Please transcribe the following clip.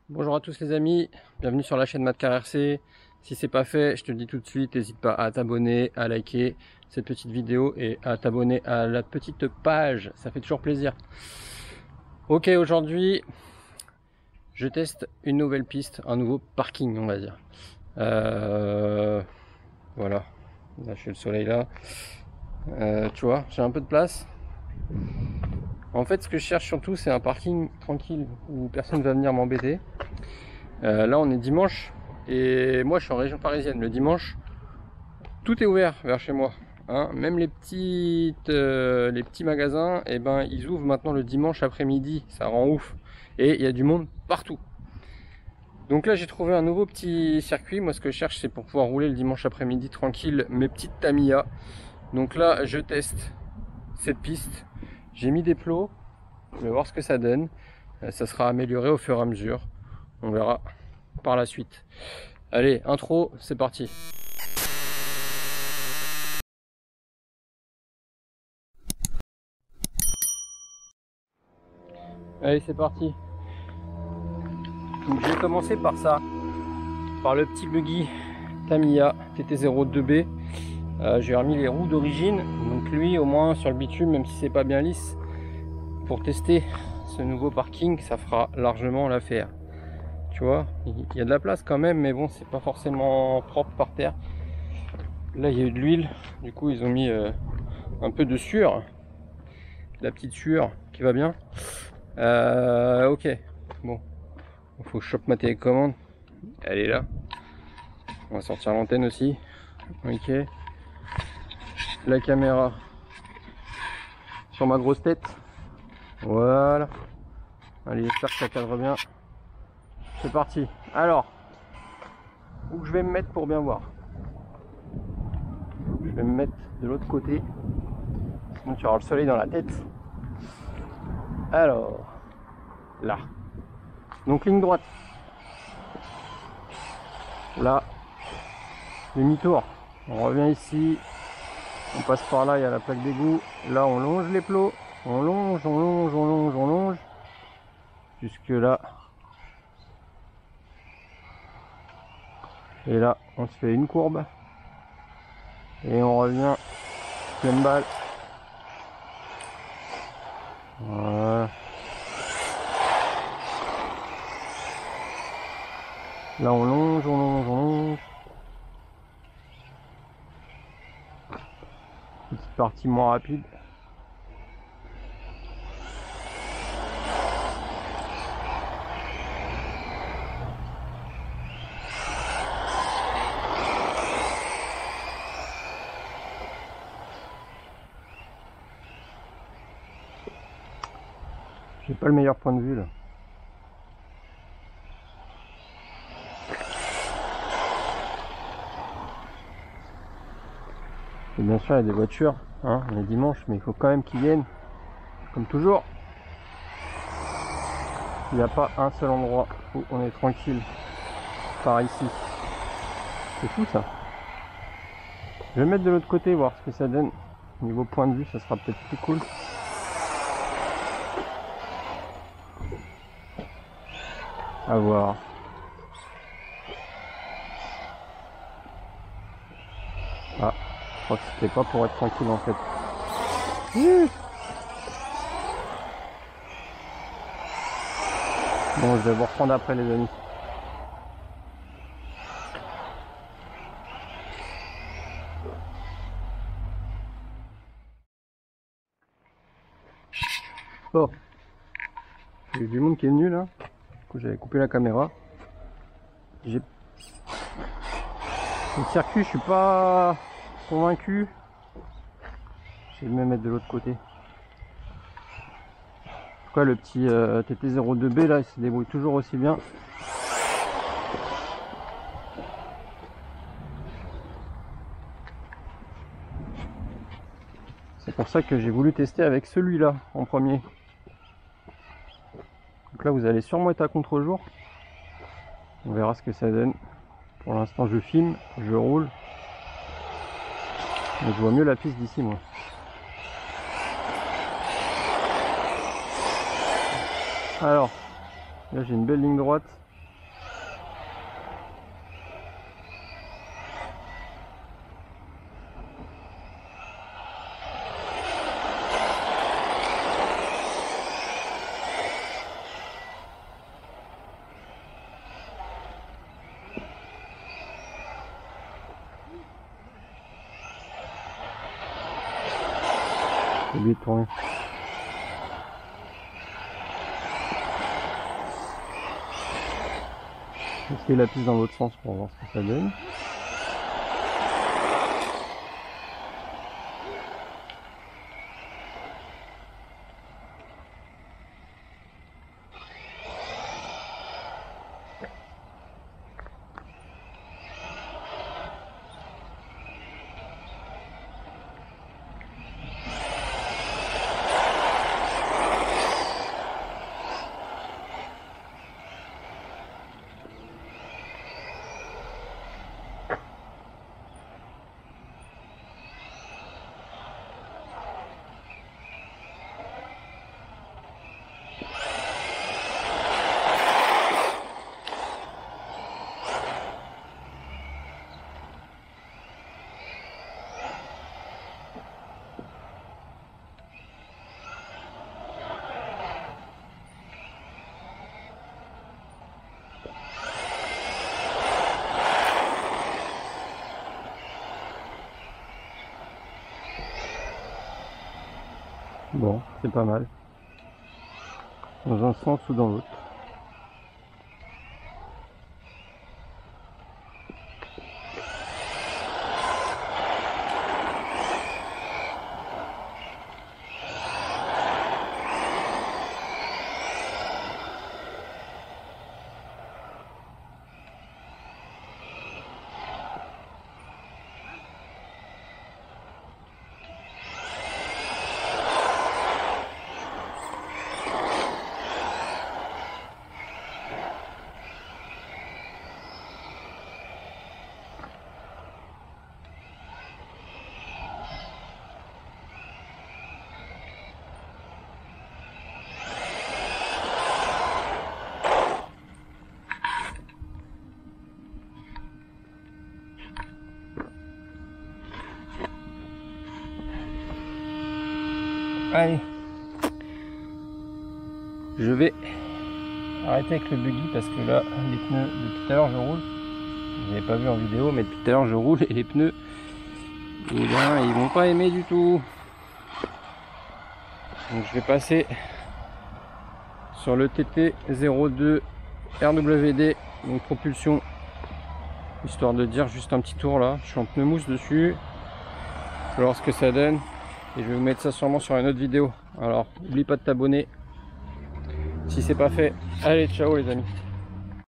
Bonjour à tous les amis, bienvenue sur la chaîne MatCarRC. Si c'est pas fait, je te le dis tout de suite, n'hésite pas à t'abonner, à liker cette petite vidéo et à t'abonner à la petite page, ça fait toujours plaisir. Ok, aujourd'hui, je teste une nouvelle piste, un nouveau parking on va dire. Voilà, là je suis le soleil là. Tu vois, j'ai un peu de place. En fait, ce que je cherche surtout, c'est un parking tranquille où personne va venir m'embêter. Là, on est dimanche et moi, je suis en région parisienne. Le dimanche, tout est ouvert vers chez moi. Hein. Même les petits magasins, eh ben, ils ouvrent maintenant le dimanche après-midi. Ça rend ouf. Et il y a du monde partout. Donc là, j'ai trouvé un nouveau petit circuit. Moi, ce que je cherche, c'est pour pouvoir rouler le dimanche après-midi tranquille mes petites Tamiya. Donc là, je teste cette piste. J'ai mis des plots. Je vais voir ce que ça donne. Ça sera amélioré au fur et à mesure. On verra par la suite. Allez, intro, c'est parti. Allez, c'est parti. Donc, je vais commencer par ça. Par le petit buggy Tamiya TT02B. J'ai remis les roues d'origine. Donc lui, au moins sur le bitume, même si c'est pas bien lisse, pour tester ce nouveau parking, ça fera largement l'affaire. Tu vois, il y a de la place quand même, mais bon, c'est pas forcément propre par terre. Là, il y a eu de l'huile. Du coup, ils ont mis un peu de sueur. La petite sueur qui va bien. Ok, bon, il faut que je chope ma télécommande. Elle est là. On va sortir l'antenne aussi. Ok. La caméra sur ma grosse tête. Voilà. Allez, j'espère que ça cadre bien. C'est parti. Alors, où je vais me mettre pour bien voir? Je vais me mettre de l'autre côté. Sinon tu auras le soleil dans la tête. Alors, là. Donc ligne droite. Là, demi-tour. On revient ici. On passe par là, il y a la plaque d'égout. Là, on longe les plots. On longe, on longe, on longe, on longe. Jusque là. Et là, on se fait une courbe. Et on revient pleine balle. Voilà. Là, on longe, on longe, on longe. Petite partie moins rapide. J'ai pas le meilleur point de vue là. Et bien sûr il y a des voitures, hein, on est dimanche, mais il faut quand même qu'ils viennent. Comme toujours. Il n'y a pas un seul endroit où on est tranquille. Par ici. C'est fou ça. Je vais me mettre de l'autre côté, voir ce que ça donne. Niveau point de vue, ça sera peut-être plus cool. À voir. Ah, je crois que c'était pas pour être tranquille en fait. Bon, je vais vous reprendre après les amis. Bon, il y a eu du monde qui est venu là. Du coup, j'avais coupé la caméra. Le circuit, je suis pas convaincu. Je vais me mettre de l'autre côté. Pourquoi le petit TT02B là, il se débrouille toujours aussi bien. C'est pour ça que j'ai voulu tester avec celui-là en premier. Donc là, vous allez sûrement être à contre-jour. On verra ce que ça donne. Pour l'instant, je filme, je roule. Mais je vois mieux la piste d'ici, moi. Alors, là, j'ai une belle ligne droite. J'ai oublié de tourner. Essayer la piste dans l'autre sens pour voir ce que ça donne. Bon, c'est pas mal. Dans un sens ou dans l'autre. Allez, je vais arrêter avec le buggy parce que là, les pneus, depuis tout à l'heure je roule. Vous n'avez pas vu en vidéo, mais depuis tout à l'heure je roule et les pneus, eh bien, ils vont pas aimer du tout. Donc je vais passer sur le TT02 RWD, donc propulsion, histoire de dire juste un petit tour là. Je suis en pneu mousse dessus. Je vais voir ce que ça donne. Et je vais vous mettre ça sûrement sur une autre vidéo. Alors, n'oublie pas de t'abonner si c'est pas fait. Allez, ciao les amis.